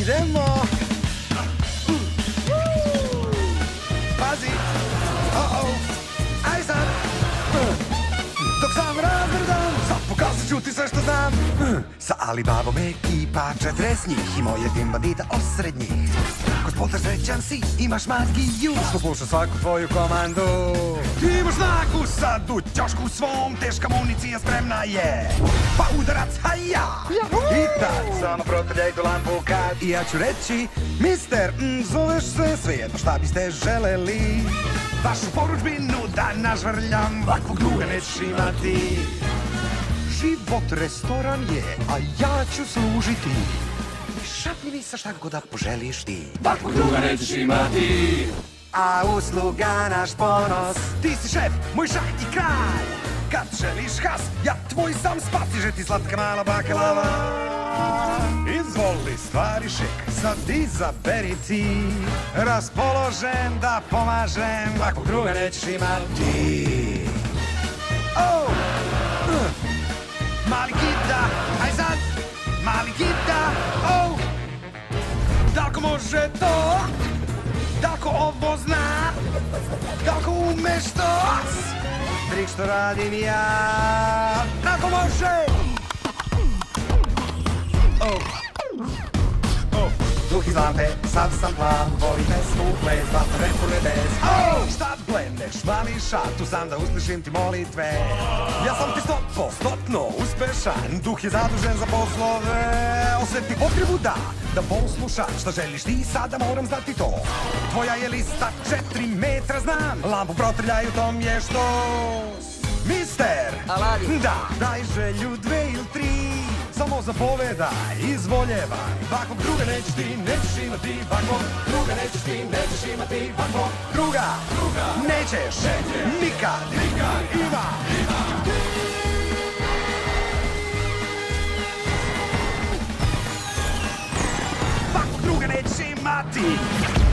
idemo. Pazi. Aj sad. Dok sam razvrdan, sad pokazat ću ti sve što znam. Sa Alibabom ekipa 40 njih i moje tim bandita osred njih. Gospodar srećan si, imaš magiju što sluša svaku tvoju komandu. Ti imaš snagu sad u ćošku svom, teška municija spremna je. Pa udarac, haja! I tad samo protrljaj tu lampu kad. I ja ću reći, mister, zoveš se, svejedno šta biste želeli. Vašu poručbinu da nažvrljam, ovakvog druga nećeš imati. Život restoran je, a ja ću služiti. Šapni mi sa šta god da poželiš ti. Ovakvog druga nećeš imati. A usluga naš ponos. Ti si šef, moj šah i kralj. Kad želiš has, ja tvoj sam spas. Stiže ti slatka mala baklava. Izvoli stvari šik, sad izaberi ti. Raspoložen da pomažem, ovakvog druga nećeš imati. Oh! Mali gita, aj sad! Mali gita, oh! Dalko može to? Dalko ovo zna? Dalko umeš to? Trik što radim ja. Dalko može! Oh! Oh! Duh iz lampe, sad sam plan. Voli pesmu, ples, bata repu nebes. Oh! Šta bleneš, mali šat, tu sam da uslišim ti molitve. Ja sam ti 100% uspešan. Duh je zadužen za poslove. Osjeti potrebu da poslušaš. Šta želiš ti, sada moram znati to. Tvoja je lista 4 metra, znam. Lampu protrljaju, tom je što. Mister, Aladin. Da, daj želju 2 ili 3. Samo zapovedaj, izvoljevaj. Ovakvog druga nećeš ti, nećeš imati. Ovakvog druga nećeš ti, nećeš imati. Ovakvog druga nećeš nikad imati. Ovakvog druga nećeš imati.